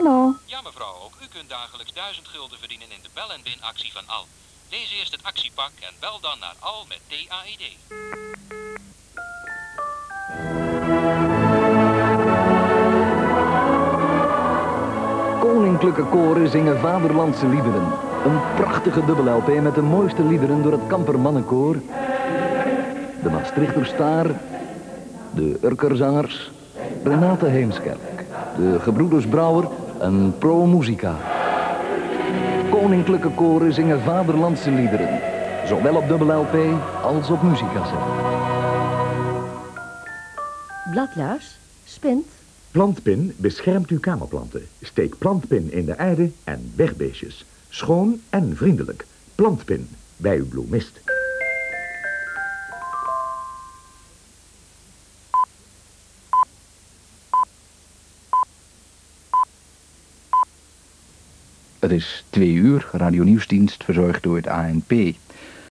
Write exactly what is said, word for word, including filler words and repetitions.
Hallo. Ja mevrouw, ook u kunt dagelijks duizend gulden verdienen in de bel en bin actie van Al. Lees eerst het actiepak en bel dan naar Al met T A E D. Koninklijke koren zingen vaderlandse liederen. Een prachtige dubbel L P met de mooiste liederen door het Kampermannenkoor. De Maastrichter Staar. De Urkerzangers. Renate Heemskerk. De Gebroeders Brouwer en Pro Musica. Koninklijke koren zingen vaderlandse liederen. Zowel op dubbel L P als op muziekcassette. Bladluis, spint. Plantpin beschermt uw kamerplanten. Steek plantpin in de aarde en weg beestjes. Schoon en vriendelijk. Plantpin, bij uw bloemist. Het is twee uur, radionieuwsdienst verzorgd door het A N P.